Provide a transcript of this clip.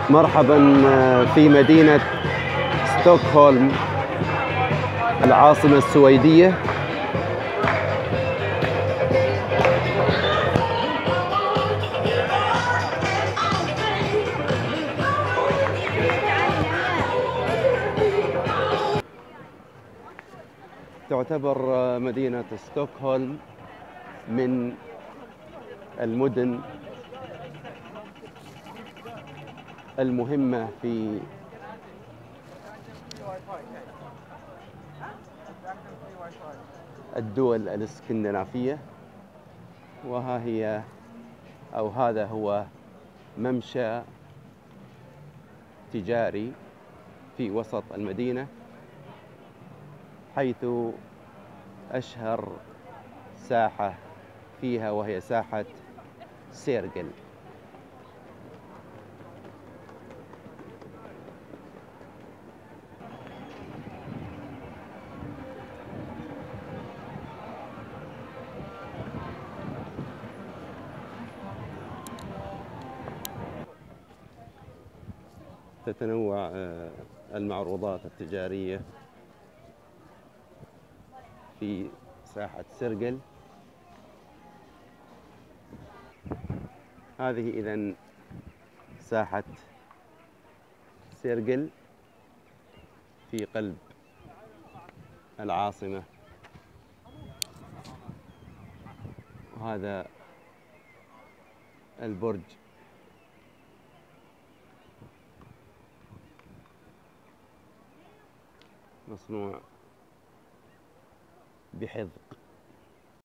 مرحبا في مدينة ستوكهولم العاصمة السويدية. تعتبر مدينة ستوكهولم من المدن المهمة في الدول الاسكندنافية، وها هي أو هذا هو ممشى تجاري في وسط المدينة، حيث أشهر ساحة فيها وهي ساحة سيرجل. تتنوع المعروضات التجارية في ساحة سيرجل. هذه إذن ساحة سيرجل في قلب العاصمة، وهذا البرج مصنوع بحفظ.